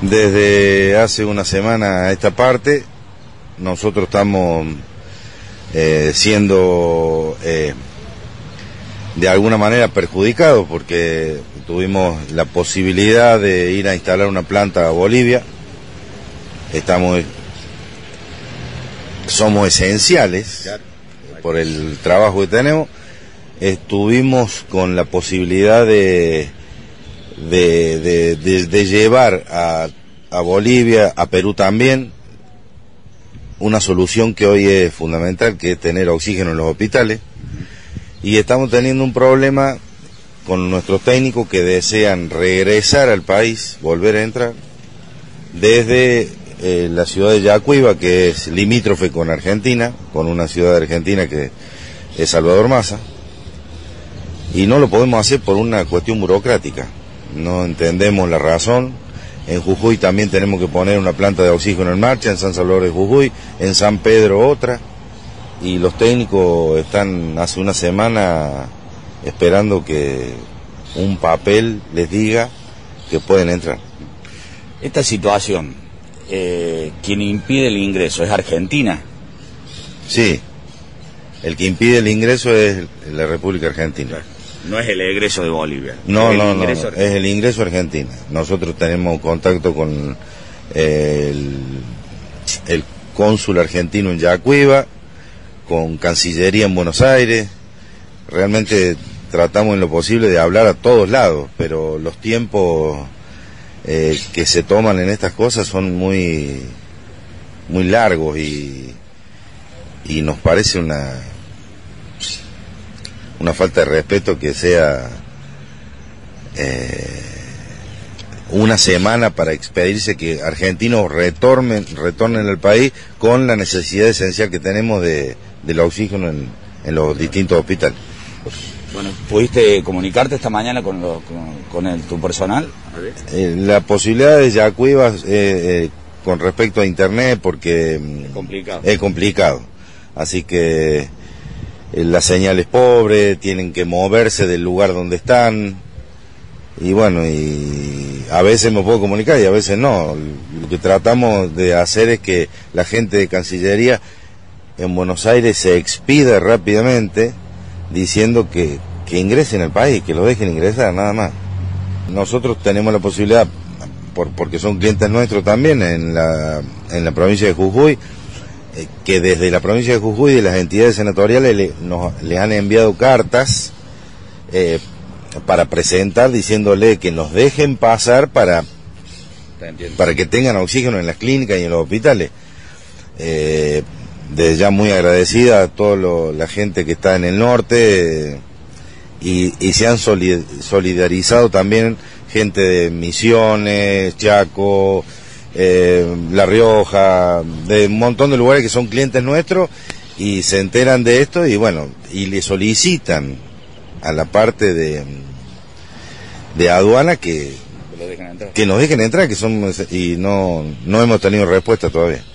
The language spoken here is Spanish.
Desde hace una semana a esta parte, nosotros estamos siendo de alguna manera perjudicados porque tuvimos la posibilidad de ir a instalar una planta a Bolivia. Somos esenciales por el trabajo que tenemos. Estuvimos con la posibilidad de llevar a Bolivia, a Perú también, una solución que hoy es fundamental, que es tener oxígeno en los hospitales. Y estamos teniendo un problema con nuestros técnicos que desean regresar al país, volver a entrar, desde la ciudad de Yacuiba, que es limítrofe con Argentina, con una ciudad de Argentina que es Salvador Maza, y no lo podemos hacer por una cuestión burocrática. No entendemos la razón. En Jujuy también tenemos que poner una planta de oxígeno en marcha, en San Salvador de Jujuy, en San Pedro otra, y los técnicos están hace una semana esperando que un papel les diga que pueden entrar. Esta situación, quien impide el ingreso es Argentina. Sí, el que impide el ingreso es la República Argentina. No es el egreso de Bolivia. No, es el ingreso a Argentina. Nosotros tenemos contacto con el cónsul argentino en Yacuiba, con Cancillería en Buenos Aires. Realmente tratamos en lo posible de hablar a todos lados, pero los tiempos que se toman en estas cosas son muy largos y nos parece una falta de respeto que sea una semana para expedirse que argentinos retornen al país con la necesidad esencial que tenemos del oxígeno en los distintos hospitales. Bueno, ¿pudiste comunicarte esta mañana con tu personal? La posibilidad de Yacuiba con respecto a internet, porque es complicado. Así que la señal es pobre, tienen que moverse del lugar donde están, y bueno, y a veces me puedo comunicar y a veces no. Lo que tratamos de hacer es que la gente de Cancillería en Buenos Aires se expida rápidamente diciendo que ingresen al país, que lo dejen ingresar, nada más. Nosotros tenemos la posibilidad, porque son clientes nuestros también en la provincia de Jujuy, que desde la provincia de Jujuy y de las entidades senatoriales les han enviado cartas para presentar diciéndole que nos dejen pasar para que tengan oxígeno en las clínicas y en los hospitales. Desde ya muy agradecida a toda la gente que está en el norte y se han solidarizado también gente de Misiones, Chaco, La Rioja, de un montón de lugares que son clientes nuestros y se enteran de esto y bueno, y le solicitan a la parte de aduana que nos dejen entrar, y no hemos tenido respuesta todavía.